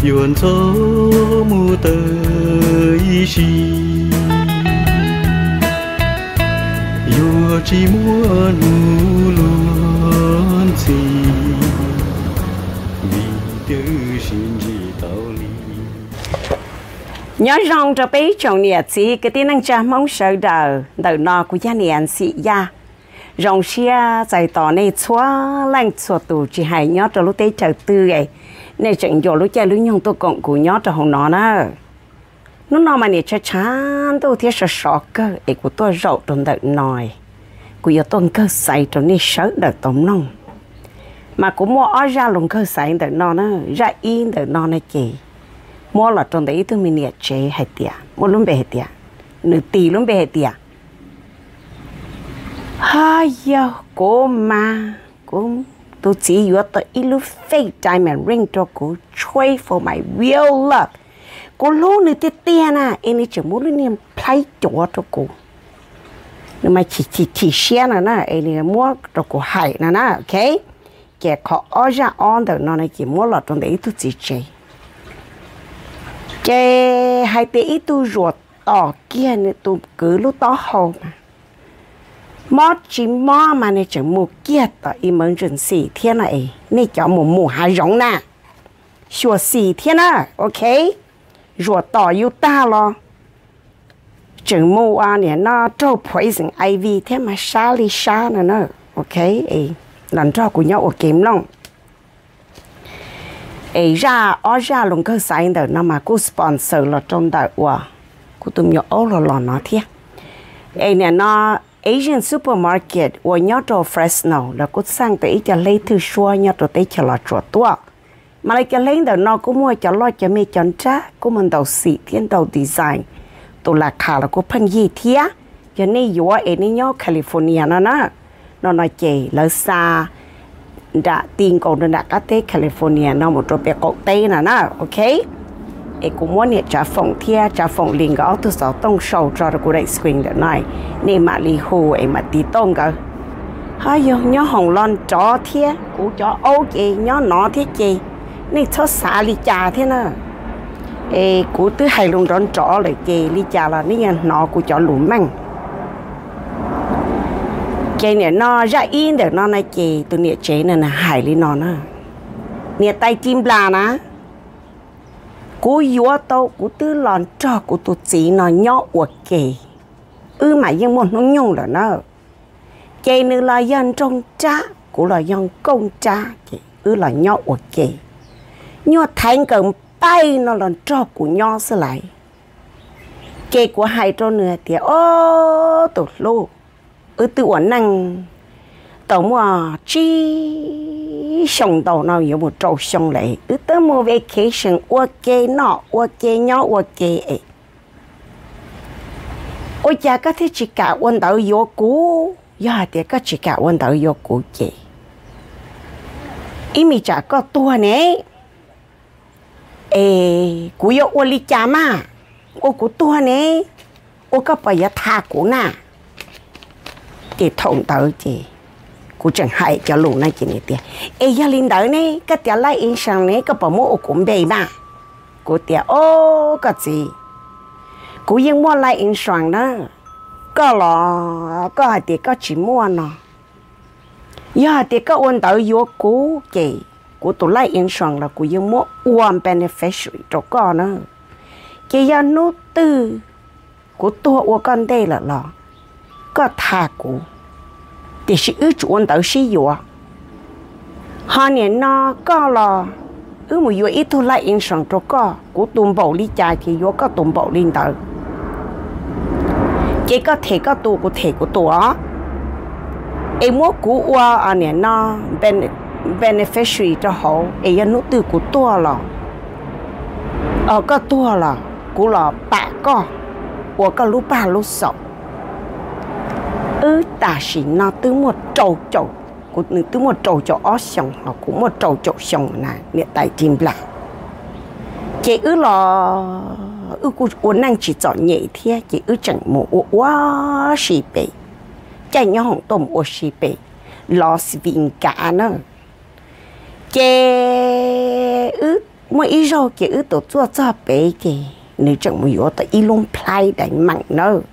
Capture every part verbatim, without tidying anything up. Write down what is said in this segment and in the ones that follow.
愿做木的事，若只莫努乱情，vì tự sinh chỉ đạo lý. Nhớ rằng cho bé chồng nhiệt gì cái tin năng cha mong sợ đời đời nọ của gia niên sĩ gia rong xia giải tỏ này xóa lanh xóa tù chỉ hay nhớ cho lúc tết trời tư ấy này chuyện giờ lúc chơi lúc nhung tôi cộng của nhớ cho hồng nó nữa nó nó mà nè cho chán tôi thiết sợ sợ cơ ấy của tôi rậu trong đợt nòi của giờ tôi cơ say trong này sợ đợt tống nông mà cũng mua ở ra luôn cơ say đợt nọ nữa ra in đợt nọ này kì mua là trong đấy tôi mình nè chế hay tiệt mua luôn bể tiệt nửa tỷ luôn bể tiệt hai giờ cô mà cũng tôi chỉ yêu tôi ít lúc fake diamond ring cho cô trade for my real love cô lúc nữa tiết tiền à em ấy chỉ muốn niệm play cho cho cô nhưng mà chỉ chỉ chỉ xe nữa nè em ấy mua cho cô hay nè nè ok kẻ khó ở ra on được nó này chỉ mua là trong đấy tôi chỉ chơi chơi hai tỷ ít tôi ruột tỏ kia nữa tôi cứ lúc đó hầu mà mót chỉ mót mà này chẳng mua kia tại emergency thiên này này cho một mùa hai giống nè sửa xì thiên à ok rồi tỏ yêu ta lo chẳng mua à nè nó cho poison ivy thế mà xa li xa nè nó ok ấy lần cho của nhau ở kiếm lòng ấy ra ở ra luôn cơ sai đó nó mà cô sponsor là trong đời của cô tụi nhỏ ô là lo nó thiệt ấy nè nó Asian supermarket or nhớ cho Fresno là cũng sang tới cho lấy thứ xua nhớ cho tới cho là chuột tua mà lại cho lấy đầu nó cũng mua cho lo cho mi chọn trả cũng mình đầu xịt thiên đầu design tôi là khá là cũng phân gì thía cho nên vừa ở đây nhớ California nó nó nó nói chị là xa đã tiền còn nó đã cái tới California nó một chỗ bé cột tây nè nó ok ấy cũng muốn nhận trả phòng thia trả phòng liền cái auto sáu tông sầu cho được cái screen đó này nên mà li hồ ấy mà tí tông cái hay giờ nhớ hồng lon chó thia cú chó ô kì nhớ nó thế kì nên cho xả li trà thế nè ấy cú thứ hai luôn đón chó lại kì li trà là nên nó cú chó lùm măng cái này nó ra in được nó này kì tôi nhớ chế này là hải li nó nè nhớ tay chim là nè cú yếu tao cú tư lòn cho cú tụt chỉ nó nhỏ uất kì ư mà nhưng một nó nhung là nó kì nữa là dân trong cha cú là dân công cha kì ư là nhỏ uất kì nhỏ thành cần bay nó lòn cho cú nhỏ xí lại kì của hai trâu nữa thì ô tụt lô ư tự uẩn năng tao mua chi xong đầu nào有một trâu xong lại ư tao mua vacation ok nọ ok nhỏ ok ấy ôi cha có thể chỉ cả quân đầu vô cũ giờ thì có chỉ cả quân đầu vô cũ chị ý mi chả có tua nè ê cú vô quân li cha mà ô cú tua nè ô có phải giờ tha cũ nè chị thông tới chị cú chẳng hay cho lũ này chị này tiệt ê gia linh đỡ nè cái tiệt lại in sang nè cái bảo mua cũng bề mà cú tiệt ô cái gì cú yên mua lại in sang đó có là có hai tiệt có chỉ mua nó giờ tiệt có ôn đỡ vô cú chị cú tụi lại in sang là cú yên mua one beneficiary cho con nữa chị gia nút tư cú tua ô con đây là lo có thà cú thì sự ước chuẩn tới sử dụng họ nên nó có là ước một yêu ít thôi lại in sang cho có của tụm bảo lý trái thì yêu có tụm bảo linh tới chỉ có thể có tụ của thể của tụ á em muốn của qua anh nên nó beneficiary cho họ em nút từ của tụ là ở có tụ là của là bạn có của có lúc ba lúc sáu ư ta chỉ nó từ một trâu trâu cũng từ một trâu trâu ó xong họ cũng một trâu trâu xong này hiện tại chim lại chỉ ư là ư cũng uốn năng chỉ chọn nhẹ thế chỉ ư chẳng một quá xì bể chạy nhau hỏng tôm ô xì bể lo xì vịn cả nữa chỉ ư mỗi ý rồi chị ư tổ chua cho bé chị nếu chẳng muốn yếu tới ý luôn play đánh mạnh nữa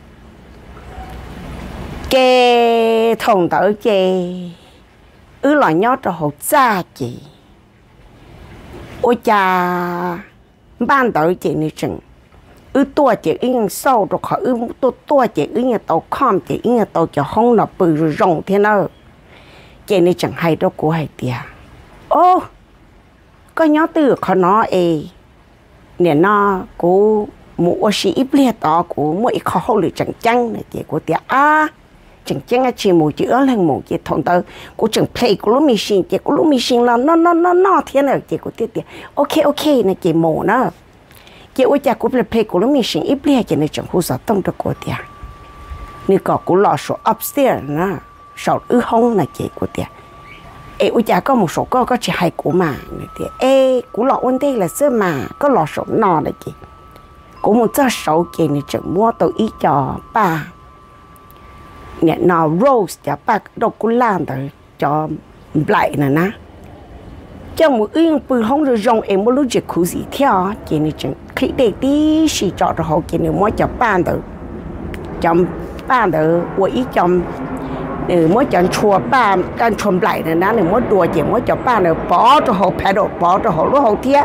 cái thằng tới chị ư là nhớ cho hậu cha chị ôi cha ban tới chị nếu chẳng ư tua chị yên sâu rồi khỏi ư tua tua chị ư nhà tàu com chị ư nhà tàu cho không là bự rồi rộng thế nào chị nếu chẳng hay đâu của hay tiệt ô có nhớ từ khó nó ê nè nó của một sĩ ít liệt đó của mỗi khó hậu lửa chẳng chăng này chị của tiệt à chẳng chăng là chỉ một chữ lên một chị thằng tớ của chẳng play của lúc machine chị của lúc machine là nó nó nó nó thế nào chị của tiệt tiệt ok ok này chị mổ nó chị ơi cha của play của lúc machine ít liệt chị này chẳng hú sợ tông được của tiệt nếu có của lò số upstairs nó sọt ư hông này chị của tiệt ê ôi cha có một số có có chỉ hay của mà thì ê của lọ vấn đề là sơ mà có lọ số nọ này chị của một cho số chị này chẳng mua tôi ý cho ba nè nó rose cho ba đâu cũng làm rồi cho lại nè ná cho một yên bự không rồi rong em muốn lúc gì khu gì theo chị này chẳng khi để tí xì cho rồi họ chị này mua cho ba được trong ba được của ý trong nếu mỗi chọn chùa ba đang chọn lại này nó nếu mỗi đùa chỉ mỗi chọn ba này bỏ cho họ phải đồ bỏ cho họ lúc họ thiết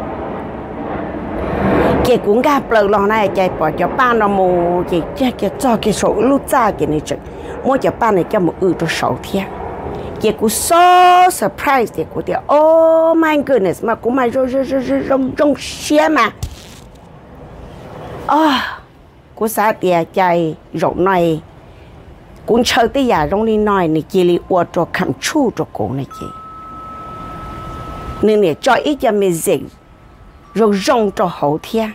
chị cũng gặp lời lo này chị bỏ cho ba nó mù chị cho cái cho cái số lúc ra cái này chứ mỗi chọn ba này cho một ư cho sáu thiết chị cũng so surprise chị cũng tiếc oh my goodness mà cũng mà rong rong rong rong rong xe mà à cũng sao tiếc chạy rộng này cũng chơi tới giờ trong đi nói này chỉ là ô tô cầm chu cho cô này chị nên này cho ít cho mình dịch rồi rong cho hậu thiên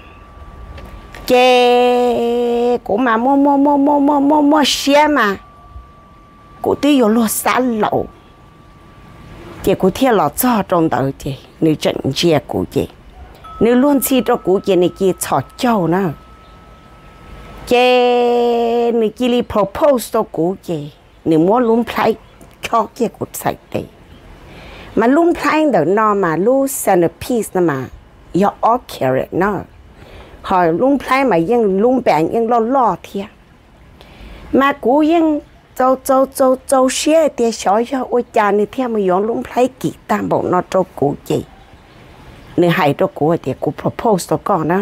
chị cũng mà mua mua mua mua mua mua mua xe mà cô tí vô lo xa lậu chị cô thiên lọ cho trong đời chị nếu trận chia của chị nếu luôn chi cho của chị này chị chọt châu nữa chị nếu chị đi propose cho cô chị nếu muốn luôn play cho chị cô sạch đấy mà luôn play đó nó mà luôn centerpiece nó mà you all carry nó hỏi luôn play màยังluôn bènยังlo lo thiệt mà côยังchâu châu châu châu xe thì sợ cho ôi cha này theo mà dùng luôn play kỳ tam bộ nó cho cô chị nếu hay cho cô thì cô propose cho con nó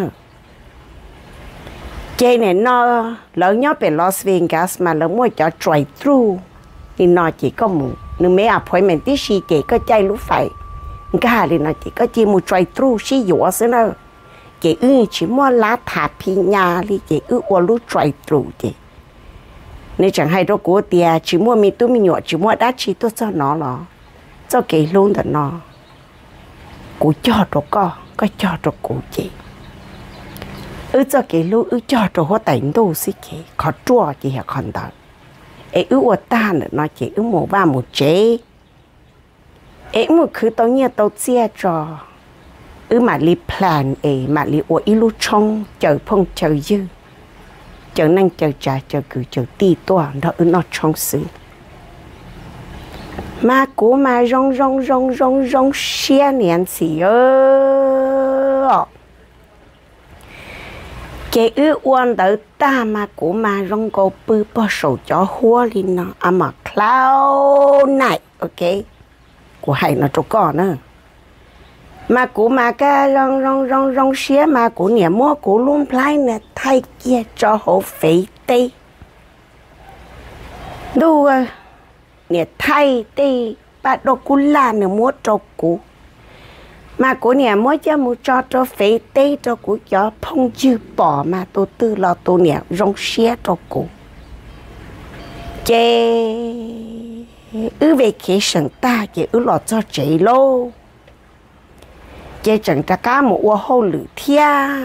chị này nó lớn nhớ về Las Vegas mà lớn mua cho drive thru thì nó chỉ có một nếu mấy appointment tí xí kể có chạy lúc phải cái hà thì nó chỉ có chỉ một drive thru xí dũa xí nữa chị ư chỉ mua lá thả phi nhà đi chị ư qua lúc drive thru chị nếu chẳng hay đâu của tiền chỉ mua mi tôi mi nhọ chỉ mua đá chỉ tôi cho nó là cho cái luôn đó nó của cho đồ co có cho đồ của chị ư cho cái lúc ư cho đồ hoa tảnh đồ xí chị khó chua chị hả còn đó ê ư ở ta nữa nó chị ư một ba một chế ê một cứ tao nhớ tao chia cho ư mà li plan ê mà li ở ilu trong chờ phong chờ dư chờ năng chờ trả chờ cử chờ ti toàn đó ư nó trong sự mà cố mà rong rong rong rong rong xe niệm gì ơ cái ư quan tới ta mà cố mà rong cô bự bao sầu cho hoa lên nó à mà cloud này ok của hay nó cho con nữa mà cố mà cái rong rong rong rong xe mà cố niệm mua cố luôn play nè thay kia cho họ phê tê đâu nè thay tê bà đồ cú là nè mua cho cố mà cố nè mua cho mua cho cho phê tê cho cố cho phong chư bỏ mà tôi tư lo tôi nè rong xe cho cố chê ư về cái sân ta chê ư lo cho chị lô chê chẳng ta cá một ô hô lử thia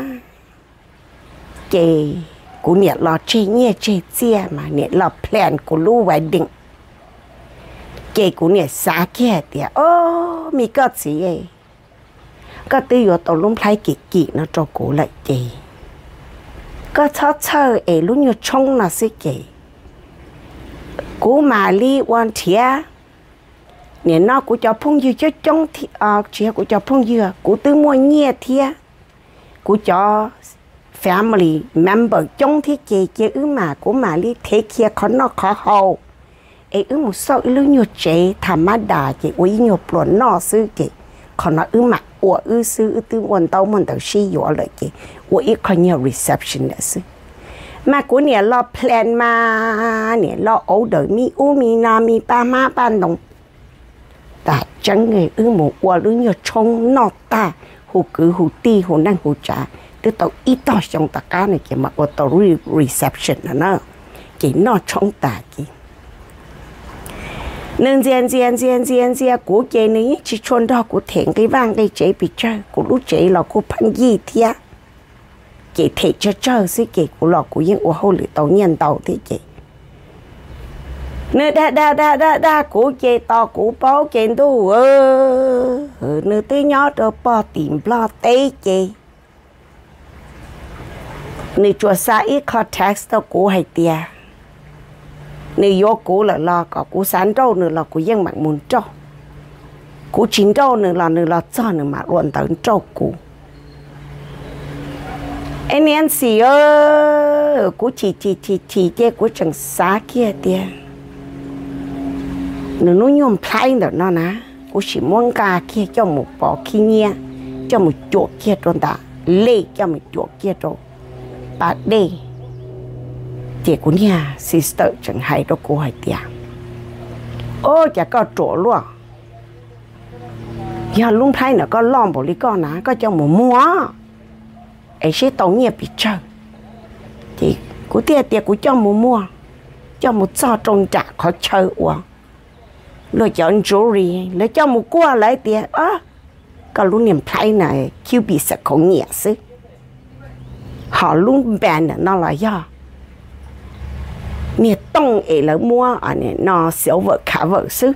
chê cố nè lo chê nhẹ chê chia mà nè lo plan của lưu hoài định chê cố nè xa kia tìa ô mi có gì ấy có tư yếu tàu lung play kỳ kỳ nó cho cố lại chê có cho chơi ấy lúc như trông là xí chê cố mà li quan thia nè nó cũng cho phong dư cho trong thì à chị cũng cho phong dư cũng từ mua nhẹ thia cũng cho family member trong thì chị chị ư mà cũng mà đi thế kia khó nó khó hậu ấy ư một số ư nhiều chị thầm mà đà chị uy nhiều plon nó sư chị còn nó ư mà ủa ư sư ư từ nguồn tàu mình tàu xí dọa lại chị ủa ít có nhiều reception đó sư mà của nè lo plan mà nè lo ấu đời mi u mi na mi ba ma ban đồng ta chẳng người ư một ủa ư nhiều trong nó ta hù cứ hù ti hù năng hù trả từ tàu ít tao trong tất cả này chị mà ở tàu reception là nó chị nó trong ta chị nên riêng riêng riêng riêng riêng của chị này chỉ chôn đó của thèn cái vang cái chị bị chơi của lúc chị là của phăng gì thia chị thể cho chơi xí chị của lọ của những ô hô lửa tàu nhân tàu thế chị nơi đa đa đa đa đa của chị to của bố chị tu ơ nơi tới nhớ đó bỏ tìm lo tế chị nơi chùa xa ít context đó của hay tia nơi vô của là lo có của sáng trâu nữa là của dân mạng muốn trâu của chín trâu nữa là nữa là cho nữa mà luôn tới trâu của anh em xì ơ của chỉ chỉ chỉ chỉ chế của chẳng xa kia tia nữa nó nhôm play được nó nè của chỉ muốn ca kia cho một bỏ kia nhia cho một chuột kia trôn ta lê cho một chuột kia trôn bà đây chị của nhà sister chẳng hay đó cô hay tia ô chả có chỗ luôn giờ luôn thấy nó có lon bộ lý con nè có cho một mua ấy sẽ tàu nghiệp bị chơi thì của tia tia của cho một mua cho một cho trong trả khó chơi uổng rồi chọn jewelry lấy cho một qua lại tia á có luôn niềm thấy này kêu bị sợ không nhẹ sức họ luôn bèn nó là do nè tông ấy là mua ở nè nó xấu vợ cả vợ sức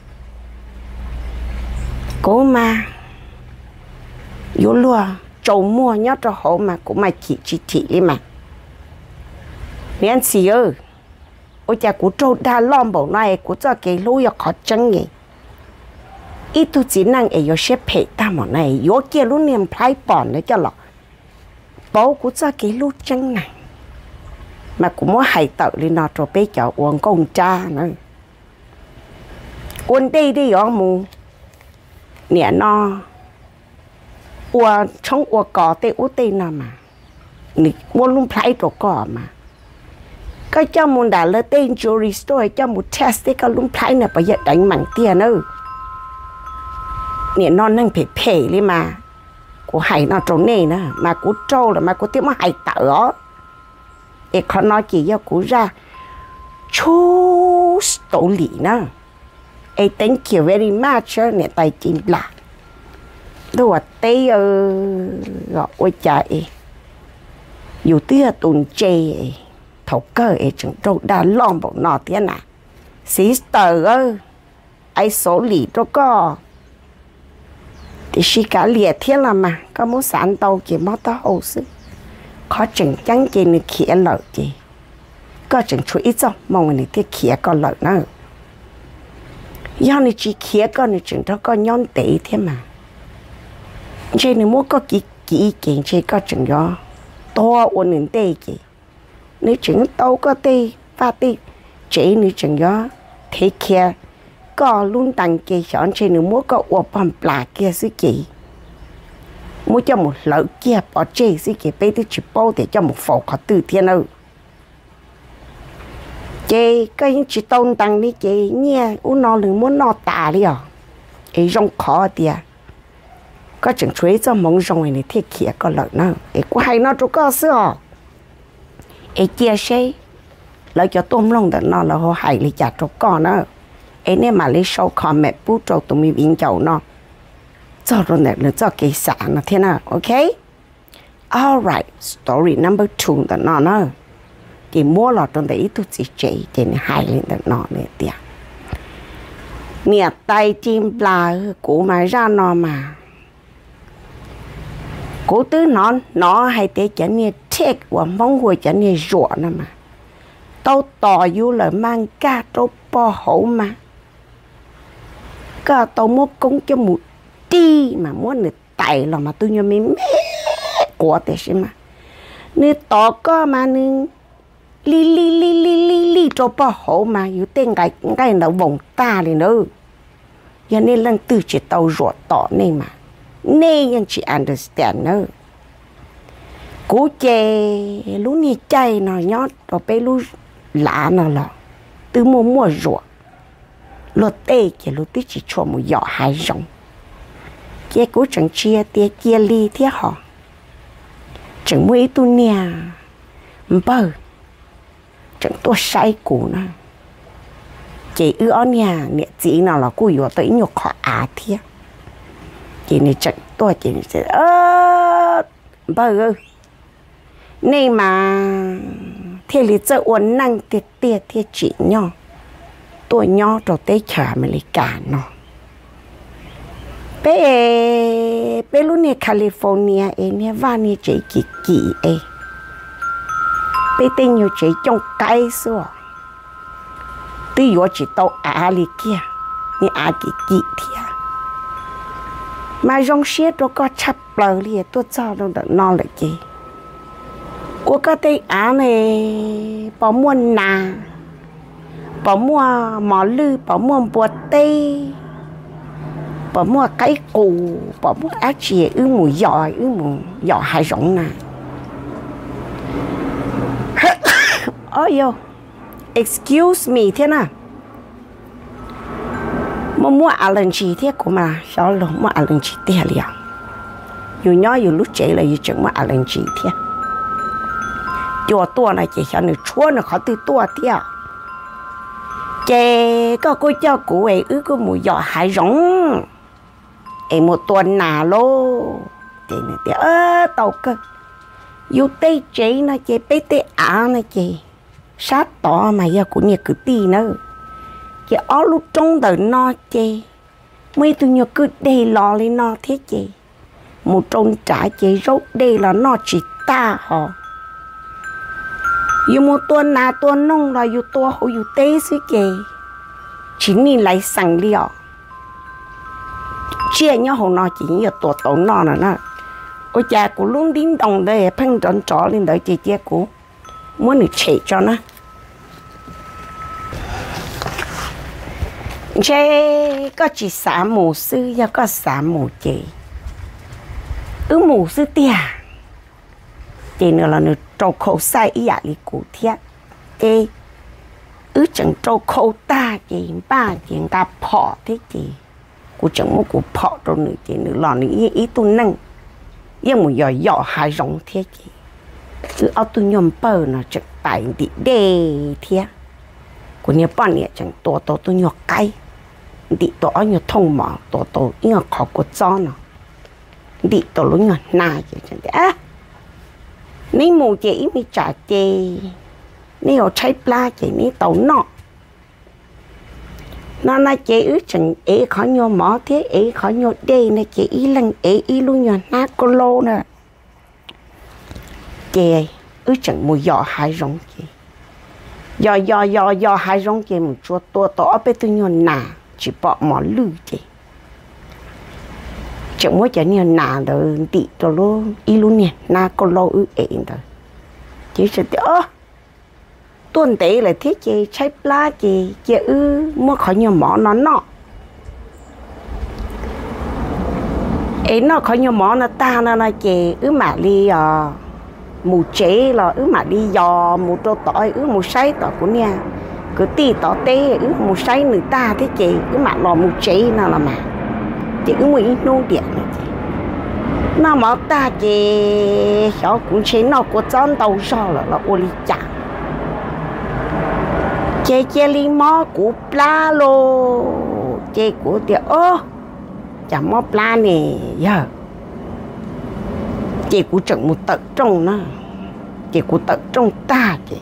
cố mà vô lúa trâu mua nhớ cho họ mà cũng mà chỉ chỉ chỉ đi mà nè anh xì ơi ôi cha của trâu đa lon bộ này của cho cái lúa yo khó chăng nhỉ ít tu chỉ năng ấy yo xếp hệ ta mà này yo kia luôn niềm phái bòn đấy cho lọ bố của cho cái lúa chăng này mà cũng muốn hại tự đi nó rồi bé cho uống con cha nữa uống đi đi ở mù nè nó uống trong uống cỏ tê uống tê nào mà nè uống luôn phải đồ cỏ mà cái cho muốn đã là tên jewelry store cho một test cái cái luôn phải nè bây giờ đánh mảng tiền nữa nè nó năng phải phê đi mà của hại nó trốn này nữa mà của trâu là mà của tiếng mà hại tự đó để con nói chỉ cho cú ra chú tổ lý nữa ấy thank you very much nè tài chính là đồ tây gọi ôi trời dù tia tuần chê thầu cơ ấy chẳng đâu đã lon bộ nọ thế nào sister ơi ai số lý đâu có thì chỉ cả liệt thế là mà có muốn sản tàu chỉ mất tao hồ sức khó chừng chẳng chỉ này khía lợi gì có chừng chú ít rồi mong người này thì khía có lợi nữa do này chỉ khía con này chừng đó có nhon tệ thế mà trên này muốn có kỹ kỹ kiện trên có chừng do to ổn định tệ gì nếu chừng tàu có tê pha tê chế nếu chừng do thế kia có luôn tăng kia chọn trên này muốn có ổn bằng plà kia sự gì muốn cho một lợn kia bỏ chê xí kia bé thì chỉ bao để cho một phổ khó từ thiên ơi chê cái chỉ tôn tăng đi chê nhé u nó đừng muốn nó tà đi à ấy rong khó thì à có chẳng chuối cho mong rong này thiết kia có lợn nữa ấy có hay nó chỗ có xưa ấy chia sẻ lấy cho tôm lông đó nó là họ hay lấy chả chỗ có nữa ấy nên mà lấy show comment bút cho tụi mình biến chậu nó cho rồi này là cho cái sản là thế nào, ok? Alright, story number two là nó nó thì mua lọt trong đấy tôi chỉ chỉ thì hai lên là nó này tiệt nè tay chim là của mày ra nó mà cố tứ nó nó hay thế chẳng như take và mong hồi chẳng như ruộng nó mà tao tỏ vô là mang cá trâu bò hổ mà cái tao mua công cho một đi mà muốn được tài là mà tôi nhớ mình mẹ của thế xem mà nếu tao có mà nên li li li li li li cho bao hậu mà yêu tên cái cái nào vòng ta thì nữa cho nên lần từ chỉ tao ruột tỏ nên mà nênยังchỉ understand nữa cú chè lú ni chay nó nhót rồi bé lú lạ nó là từ mua mua ruột lột tê chỉ lú tí chỉ cho một giỏ hai rong chè cú chẳng chia tia chia ly thế họ chẳng mấy tu nè bơ chẳng tôi say cũ nè chị ư ở nhà nè chị nào là cô yếu tới nhục họ à thế chị này chẳng tôi chị này sẽ ơ bơ ơi này mà thế lý chơi uốn năng tiệt tiệt tiệt chị nhỏ tôi nhỏ rồi tới chờ mà lấy cả nó bé bé lúc này California ấy nè và nè chị kỳ kỳ ấy bé tên nhiều chị trong cái xưa tuy yếu chỉ tao à li kia nè à kỳ kỳ thiệt mà trong xe đó có chắp bờ li tôi cho nó được no lại chị của cái tay á này bỏ mua nà bỏ mua mỏ lư bỏ mua bột tây bỏ mua cái cù bỏ mua á chè ư mùi giỏi ư mùi giỏi hai rộng nà ôi yo excuse me thế nào mà mua allergy thế của mà sao luôn mua allergy thế liền dù nhỏ dù lúc trẻ là dù chẳng mua allergy thế cho tua này chỉ cho nó chua nó khó từ tua thế chè có cô cho cụ ấy ư có mùi giỏ hải rong em một tuần nào lô chè này thì ơ tàu cơ dù tây chế nó chè bé tây á nó chè sát tỏ mà giờ của nhà cứ tì nữa chè ó lúc trong đời no chè mấy tụi nhỏ cứ đây lo lên no thế chè một trong trả chè rốt đây là nó chỉ ta họ dù một tuần nào tuần nông là dù tua hậu dù tế xí kì chỉ nên lấy sẵn liọ chia nhau hậu nó chỉ như tổ tổ nó nè nó ôi cha của luôn đến đồng đây phăng tròn trò lên đợi chị chia của muốn được chạy cho nó chê có chỉ xả mù sư và có xả mù chị ứ mù sư tia chị nữa là nữa trâu khâu sai ý ạ lý cụ thiết chị ứ chẳng trâu khâu ta chị ba chị ta phỏ thế chị cụ chẳng muốn cụ phỏ đâu nữa chị nữa là nữa ý, ý tôi năng nhưng mà giỏi giỏi hai rộng thế chị ứ ở tôi nhầm bơ nó chẳng tại đi đê thế của nhà bọn này chẳng tổ tổ tôi nhọ cay đi tổ ở nhọ thông mỏ tổ tổ nhọ khó của cho nó đi tổ lúc nhọ na chị chẳng thế á nếu mù chị mới trả chị nếu ở trái pla chị nếu tàu nọ nó là chị ước chẳng ấy khó nhô mỏ thế ấy khó nhô đây này chị ý lần ấy ý luôn nhô na cô lô nè chị ước chẳng mùi giò hai rong chị giò giò giò giò hai rong chị một chỗ to to bên tôi nhô nà chỉ bỏ mỏ lư chị chẳng muốn cho nên nà rồi đi rồi luôn ý luôn nè na cô lô ư ế rồi chỉ sẽ ơ tuần tế là thiết chị trái lá chị chị ư mua khỏi nhiều mỏ nó nọ ấy nó khỏi nhiều mỏ nó ta nó là chị ư mà đi à mù chế là ư mà đi dò mù trâu tỏi ư mù say tỏi của nhà cứ tì tỏi tê ư mù say người ta thế chị ư mà lò mù chế nào là mà chị ư mù ít nô điện này chị nó mà ta chị cháu cũng chế nó có chân đầu sao là là ô li chả chế chế li mò của pla lô chế của tiệt ơ chả mò pla nè giờ chế của trận một tật trong nó chế của tật trong ta chị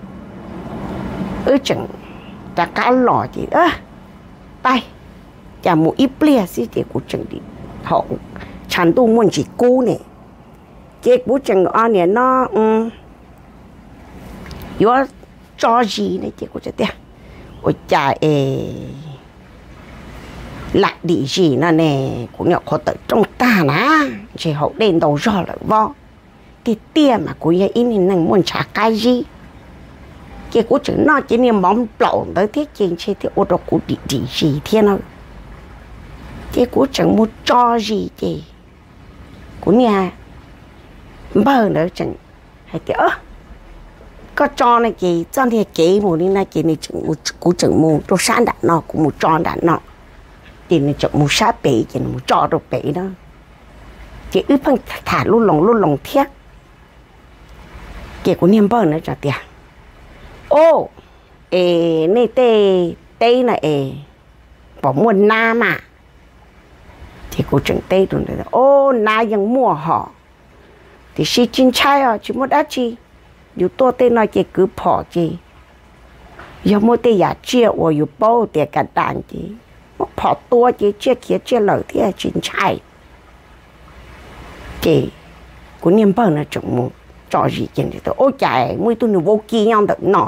ơ trận ta cá lò chị ơ tay chả một ít lia xí chế của trận đi họ chẳng tu muốn chỉ cú nè chế của trận ở nè nó um yếu cho gì này chế của trận tiệt ôi cha ê lại đi gì nè nè cũng nhỏ khó tới trong ta nè chỉ hậu đền đầu rõ lại vo cái tia mà của nhà in năng muốn trả cái gì cái của chữ nó chỉ niệm bóng lậu tới thiết trên trên thì ô tô của đi đi gì thế nào cái của chẳng muốn cho gì gì của nhà bơ nữa chẳng hay cái ơ có cho này chị cho thì chị một đi này chị này chẳng một của chẳng một cho sáng đạn nọ của một tròn đạn nọ chị này chẳng một sát bể chị này một trò đồ bể đó chị ướp phân thả luôn lòng luôn lòng thiết chị của niệm bơ nữa cho tiền ô ê này tê tê này ê bỏ mua na mà thì cô chẳng tê rồi đấy ô naยังmua họ thì si chín chai à chỉ mua đắt chi dù tôi tên nói chị cứ bỏ chị giờ mua tê giả chia và dù bao tiền cả đàn chị mua bỏ tua chị chia kia chia lời thì chín chai chị cũng niệm bơ là chẳng mua cho gì chị thì tôi ôi chạy mua tôi vô kia nhau được nọ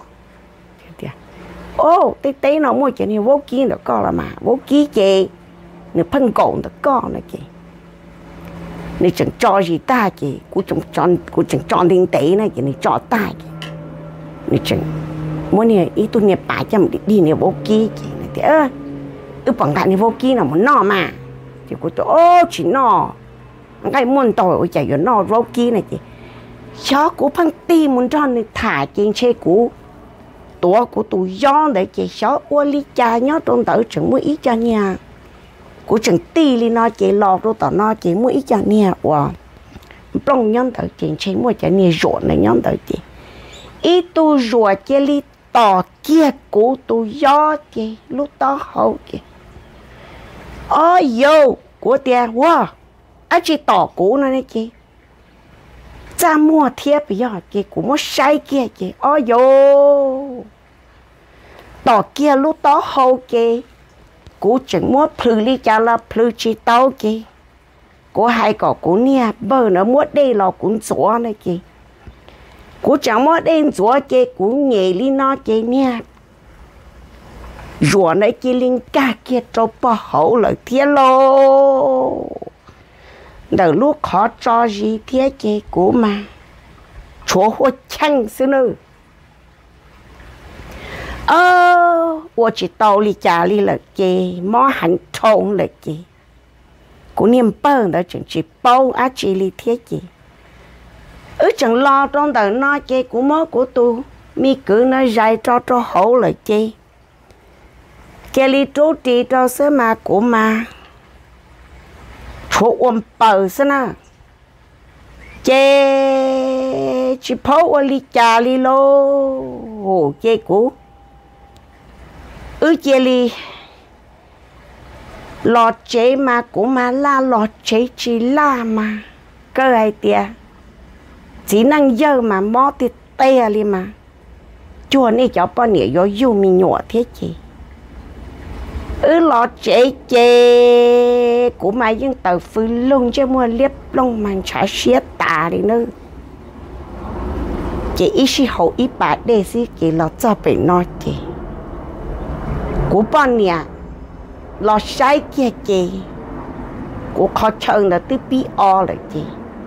ô tê tê nó mua chị này vô kia được co là mà vô kia chị nè phân cồn được co này chị nè chẳng cho gì ta chị cũng chẳng chọn cũng chẳng chọn tiền tế này chị này cho ta chị nè chẳng muốn nè ý tôi nè bà cho mình đi nè vô kia chị này thì ơ ư bằng đại nè vô kia nào muốn no mà chị cũng tôi ô chỉ no cái muốn tôi ôi chạy vô no vô kia này chị chó của phân ti muốn cho nè thả trên xe của tuổi của tụi gió để chị xóa ô lý cha nhớ trong tử chẳng muốn ý cho nhà của chẳng ti li nó chị lọt đâu tao nó chị muốn ý cho nhà wow trong nhóm tử chị chỉ muốn cho nhà ruộng này nhóm tử chị ý tu ruộng chị li tỏ kia của tụi gió chị lúc đó hậu chị ôi yo của tiền wow á chị tỏ của nó này chị cha mua thiếp bây giờ chị cũng muốn sai kia chị ôi yo tỏ kia lúc đó hậu chị cũng chẳng muốn phư lý cha là phư chi tao chị của hai cỏ của nia bơ nó muốn đây là cũng gió này chị của chẳng muốn đây gió chị cũng nhẹ lý nó chị nia rùa này chị linh ca kia cho bỏ hậu lời thiên lô đợi lúc khó cho gì thế chị của mà chúa hoa chăng xứ nữ ơ tôi chỉ tàu li trả li là chị mó hành trộn là chị của niềm bơ đó chẳng chỉ bao á chị li thế chị ứ chẳng lo trong đời nó chị của mó của tôi mi cứ nó dạy cho cho hậu là chị chị li trú trì cho sớ mà của mà chỗ ôm bờ xí nè chị chỉ phô ở li trả li lô hồ chị của ư chị li lọt chế mà cũng mà la lọt chế chỉ la mà cơ ai tia chỉ năng dơ mà mò thì tê li mà chùa này cháu bao nhiêu vô dù mình nhỏ thế chị ư lọt chế chế cũng mà những tờ phư lông chứ mua liếp lông mà trả xía tà đi nữa chị ý sĩ hậu ý bà đề sĩ chị lọt cho bể nói chị của bọn nè lọt sai kia chị của khó chân là tư bí o là chị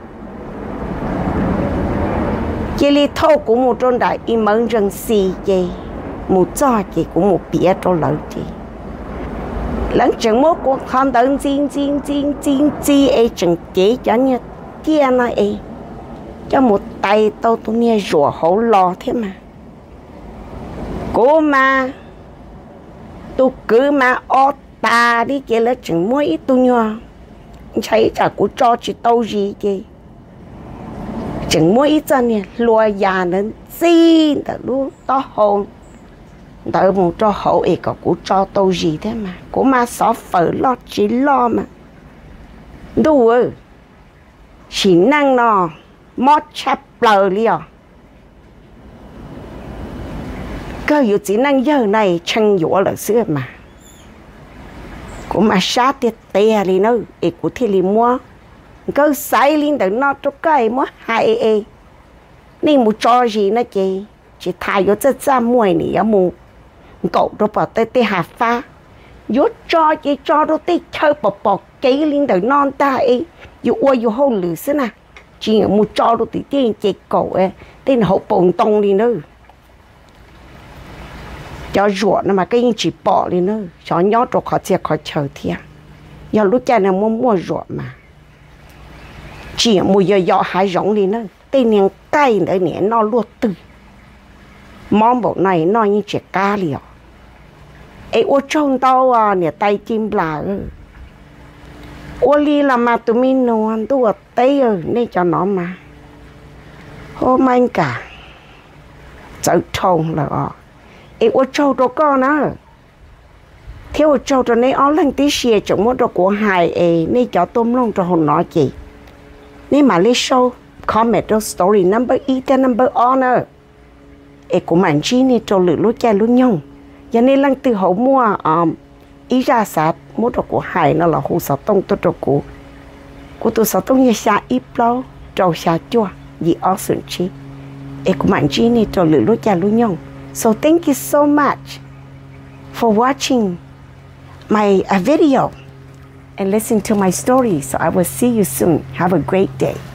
chị li thâu của một trong đại y mẫn rừng xì chị một cho chị của một bia trong lợi chị lần chẳng mốt của con đơn chín chín chín chín chín ấy chẳng chế cho như kia này ấy cho một tay tao tôi nghe rủa hậu lò thế mà cô mà tôi cứ mà ô ta đi kia là chẳng mua ít tôi nhỏ thấy chả có cho chị tao gì chị chẳng mua ít cho nè lùa già nên xin ta luôn to hồn đợi một cho hậu ấy có của cho tao gì thế mà của mà xóa phở lo chỉ lo mà đủ ơi chỉ năng nó mót chắp lờ liền cơ yếu chỉ năng giờ này chân dũa là xưa mà cũng mà sát tiệt tè đi nữa ấy của thì li mua cơ sai lên từ nó cho cái mua hai ấy nên một cho gì nó chị chỉ thay vô chất ra muối này ở mù cậu đó bảo tê tê hạt pha yếu cho chị cho đâu tí chơi bỏ bỏ cái linh đời non ta ấy yếu ua yếu hô lử xí nè chỉ một cho đâu tí tiền chị cổ ấy tên hậu bồn tông đi nữa cho ruột mà cái gì chỉ bỏ đi nữa cho nhớ rồi khó chia khó chờ thiệt giờ lúc cha này mua mua ruột mà chỉ một giờ giờ hai giống đi nữa tên niềng cay đấy nè nó luộc từ món bộ này nó như trẻ cá liều ấy ô trông tao à nè tay chim là ô li là mà tụi mình ngon tôi ở tây rồi nên cho nó mà hôm anh cả chợ trông là ấy ô trâu đồ con á thiếu trâu cho nên ó lần tí xìa trong một đồ của hai ấy nên cho tôm lông cho hồn nói gì nên mà lấy show comment story number eight number honor ấy của mình chỉ nên cho lửa lúa chai lúa nhông cho nên lần từ hậu mua um, ý ra sát một đồ của hai nó là hồ sáu tông tôi đồ của của tôi sáu tông như xa ít lâu trâu xa chua gì ó sườn chi ấy của mình chỉ nên cho lửa lúa chai lúa nhông. So thank you so much for watching my uh, video and listen to my story. So I will see you soon. Have a great day.